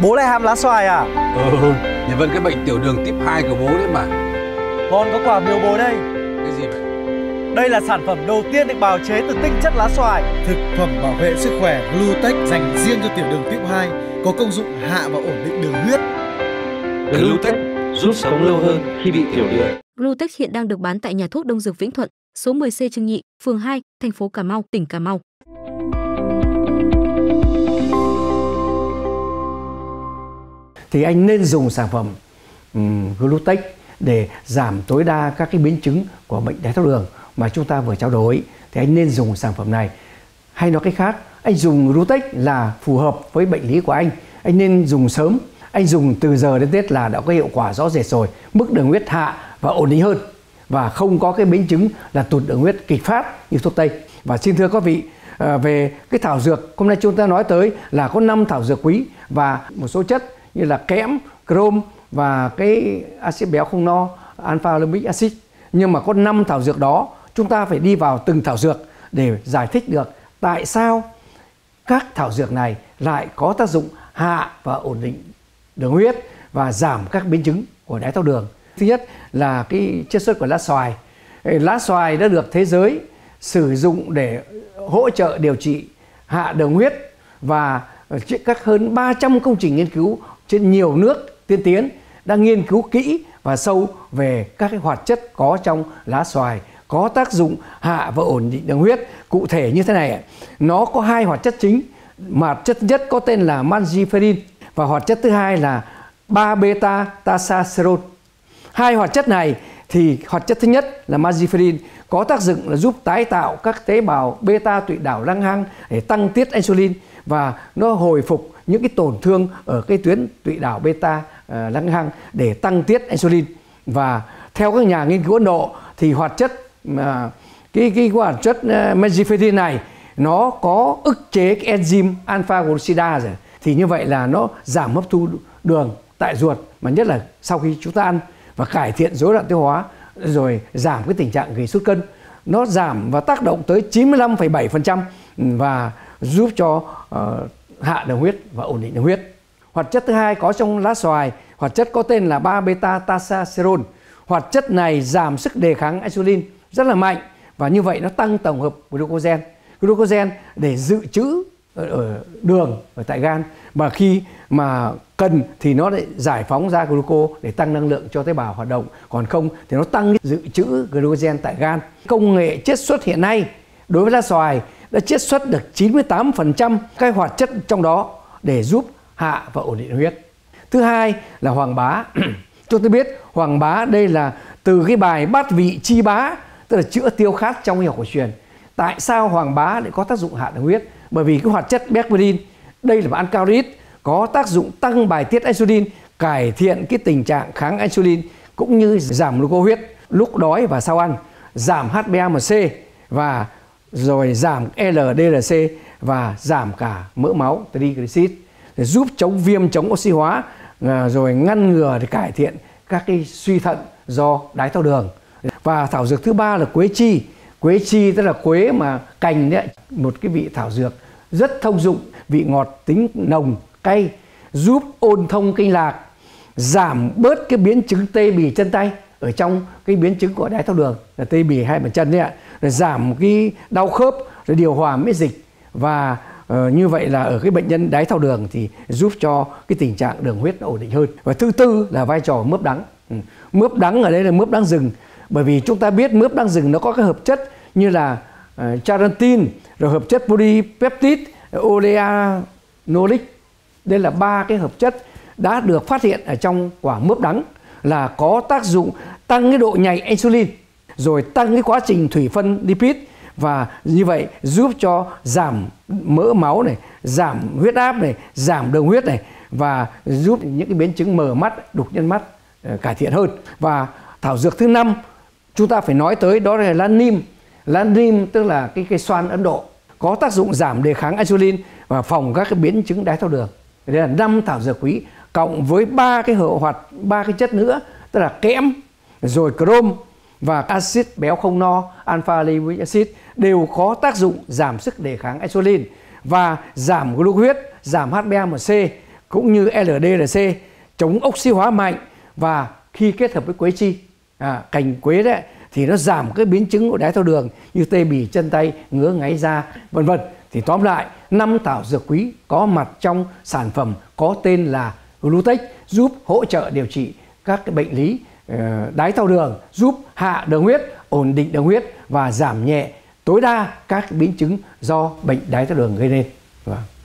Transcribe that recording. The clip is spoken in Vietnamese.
bố lại ham lá xoài à? Thì vẫn cái bệnh tiểu đường type 2 của bố đấy mà. Con có quả biếu bố đây. Cái gì vậy? Đây là sản phẩm đầu tiên được bào chế từ tinh chất lá xoài. Thực phẩm bảo vệ sức khỏe Glutech dành riêng cho tiểu đường type 2, có công dụng hạ và ổn định đường huyết. Glutech giúp sống lâu hơn khi bị tiểu đường. Glutech hiện đang được bán tại nhà thuốc Đông Dược Vĩnh Thuận, số 10C Trưng Nhị, phường 2, thành phố Cà Mau, tỉnh Cà Mau. Thì anh nên dùng sản phẩm Glutech để giảm tối đa các cái biến chứng của bệnh đái tháo đường mà chúng ta vừa trao đổi. Thì anh nên dùng sản phẩm này. Hay nói cách khác, anh dùng Glutech là phù hợp với bệnh lý của anh. Anh nên dùng sớm. Anh dùng từ giờ đến Tết là đã có hiệu quả rõ rệt rồi. Mức đường huyết hạ và ổn định hơn. Và không có cái biến chứng là tụt đường huyết kịch phát như thuốc Tây. Và xin thưa các vị, về cái thảo dược, hôm nay chúng ta nói tới là có 5 thảo dược quý và một số chất như là kẽm, chrome và cái axit béo không no, alpha lipoic acid. Nhưng mà có 5 thảo dược đó, chúng ta phải đi vào từng thảo dược để giải thích được tại sao các thảo dược này lại có tác dụng hạ và ổn định đường huyết và giảm các biến chứng của đái tháo đường. Thứ nhất là cái chiết xuất của lá xoài. Lá xoài đã được thế giới sử dụng để hỗ trợ điều trị hạ đường huyết và các hơn 300 công trình nghiên cứu trên nhiều nước tiên tiến đang nghiên cứu kỹ và sâu về các cái hoạt chất có trong lá xoài có tác dụng hạ và ổn định đường huyết. Cụ thể như thế này, nó có 2 hoạt chất chính. Hoạt chất thứ nhất có tên là mangiferin và hoạt chất thứ hai là 3-beta-tasacerol. 2 hoạt chất này thì hoạt chất thứ nhất là mangiferin có tác dụng là giúp tái tạo các tế bào beta tụy đảo lăng hăng để tăng tiết insulin và nó hồi phục những cái tổn thương ở cái tuyến tụy đảo beta lăng hăng để tăng tiết insulin. Và theo các nhà nghiên cứu Ấn Độ thì hoạt chất cái hoạt chất mangiferin này nó có ức chế cái enzyme alpha glucosidase, thì như vậy là nó giảm hấp thu đường tại ruột mà nhất là sau khi chúng ta ăn, và cải thiện rối loạn tiêu hóa, rồi giảm cái tình trạng gây sút cân. Nó giảm và tác động tới 95,7% và giúp cho hạ đường huyết và ổn định đường huyết. Hoạt chất thứ hai có trong lá xoài, hoạt chất có tên là 3-beta-tasacerol. Hoạt chất này giảm sức đề kháng insulin rất là mạnh và như vậy nó tăng tổng hợp glucogen để dự trữ ở đường ở tại gan, và khi mà cần thì nó lại giải phóng ra gluco để tăng năng lượng cho tế bào hoạt động, còn không thì nó tăng dự trữ glucogen tại gan. Công nghệ chiết xuất hiện nay đối với lá xoài đã chiết xuất được 98% các hoạt chất trong đó để giúp hạ và ổn định huyết. Thứ hai là hoàng bá. Chúng ta biết hoàng bá đây là từ cái bài bát vị chi bá, tức là chữa tiêu khát trong y học cổ truyền. Tại sao hoàng bá lại có tác dụng hạ đường huyết? Bởi vì cái hoạt chất berberine, đây là một alkaloid có tác dụng tăng bài tiết insulin, cải thiện cái tình trạng kháng insulin cũng như giảm gluco huyết lúc đói và sau ăn, giảm HbA1c và rồi giảm LDLC và giảm cả mỡ máu triglycerid, để giúp chống viêm, chống oxy hóa, rồi ngăn ngừa để cải thiện các cái suy thận do đái tháo đường. Và thảo dược thứ ba là quế chi. Quế chi tức là quế mà cành đấy, một cái vị thảo dược rất thông dụng, vị ngọt, tính nồng, cay, giúp ôn thông kinh lạc, giảm bớt cái biến chứng tê bì chân tay ở trong cái biến chứng của đái tháo đường là tê bì hai bàn chân đấy ạ, rồi giảm cái đau khớp, rồi điều hòa miễn dịch, và như vậy là ở cái bệnh nhân đái tháo đường thì giúp cho cái tình trạng đường huyết nó ổn định hơn. Và thứ tư là vai trò mướp đắng. Mướp đắng ở đây là mướp đắng rừng, bởi vì chúng ta biết mướp đắng rừng nó có các hợp chất như là charantin, rồi hợp chất polypeptide, oleanolic. Đây là 3 cái hợp chất đã được phát hiện ở trong quả mướp đắng là có tác dụng tăng cái độ nhạy insulin, rồi tăng cái quá trình thủy phân lipid, và như vậy giúp cho giảm mỡ máu này, giảm huyết áp này, giảm đường huyết này, và giúp những cái biến chứng mờ mắt, đục nhân mắt cải thiện hơn. Và thảo dược thứ 5 chúng ta phải nói tới đó là lan nim. Lan nim tức là cái cây xoan Ấn Độ, có tác dụng giảm đề kháng insulin và phòng các cái biến chứng đái tháo đường. Đây là 5 thảo dược quý cộng với 3 cái chất nữa, tức là kẽm, rồi chrome và axit béo không no, alpha lipoic acid, đều có tác dụng giảm sức đề kháng insulin và giảm gluco huyết, giảm HbA1c, cũng như LDRC, chống oxy hóa mạnh, và khi kết hợp với quế chi, cành quế đấy, thì nó giảm cái biến chứng của đái tháo đường như tê bì chân tay, ngứa ngáy da, vân vân. Thì tóm lại, 5 thảo dược quý có mặt trong sản phẩm có tên là Glutex giúp hỗ trợ điều trị các cái bệnh lý đái tháo đường, giúp hạ đường huyết, ổn định đường huyết và giảm nhẹ tối đa các biến chứng do bệnh đái tháo đường gây nên.